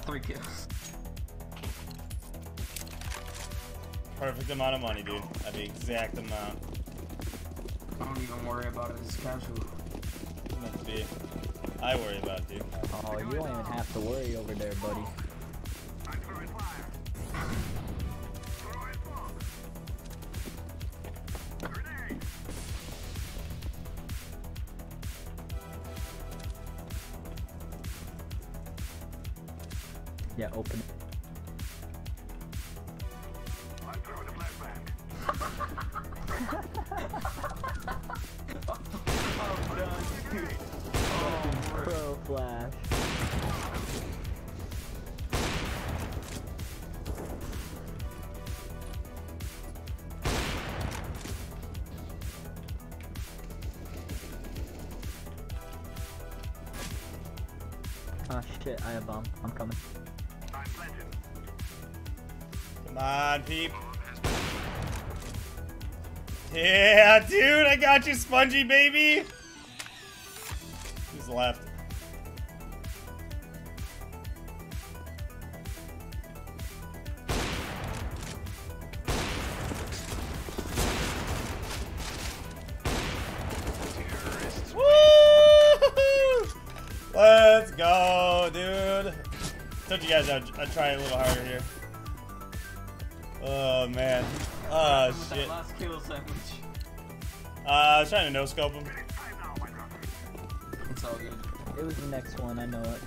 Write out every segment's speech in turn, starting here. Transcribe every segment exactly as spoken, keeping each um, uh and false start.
Three kills. Perfect amount of money, dude. At the exact amount. I don't even worry about it. It's casual. Meant to be. I worry about it, dude. Oh, you don't even have to worry over there, buddy. Yeah, open it. I'm throwing a flashbang. I'm done, dude. Oh, Pro flash. Oh shit, I have bomb. I'm coming. Come on, peep. Yeah, dude, I got you, Spongy, baby. Who's left? Woo! Let's go, dude. Told you guys I'd, I'd try a little harder here. Oh man. Oh shit. Last kill sandwich. Uh, I was trying to no scope him. It's all good. It was the next one, I know it.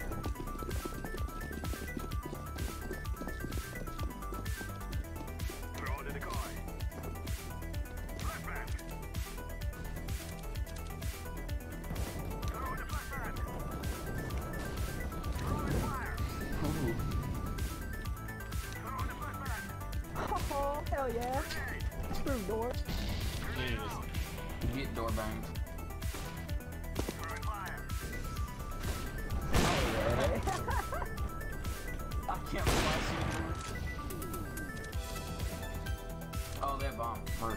Throw it in the car. Flashbang. Throw it in the flashbang. Throw it in fire. Ooh. Throw it in the flashbang. Oh, hell yeah. Through door. Jesus. You get door banged. Throw in fire. I can't flash you. Oh, that bomb. Hurt.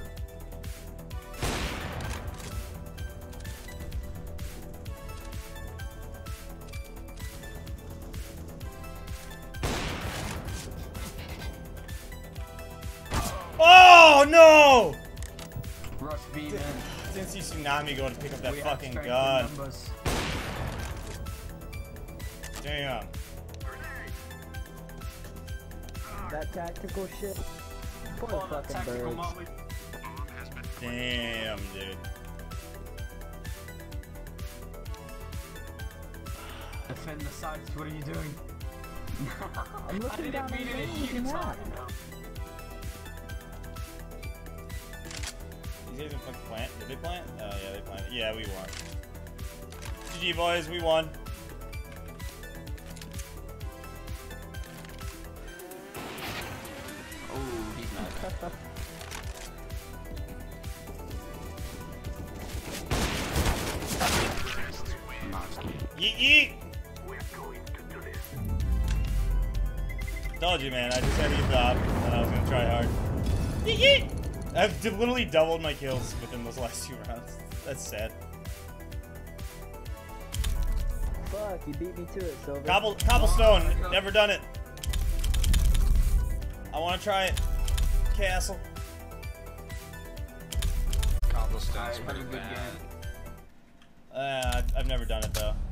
Oh no! Rush B, man. Didn't see Tsunami go to pick up that We have fucking strength in gun. numbers. Damn. That tactical shit. Poor Oh, that fucking tactical birds. molly. Damn, dude. Defend the sides. What are you doing? I'm I looking didn't down mean on it. the You can map. talk. These guys didn't fucking plant. Did they plant? Oh yeah, they planted. Yeah, we won. G G boys, we won. Oh, he's not. Yeet yeet! Told you, man. I just had to get the op, and I was gonna try hard. Yeet yeet! I've d literally doubled my kills within those last two rounds. That's sad. Fuck, you beat me to it, Silver. Cobble, cobblestone, never done it. I want to try it. Castle. Cobblestone's Alright, pretty have a good bad. game. Uh, I've- I've never done it though.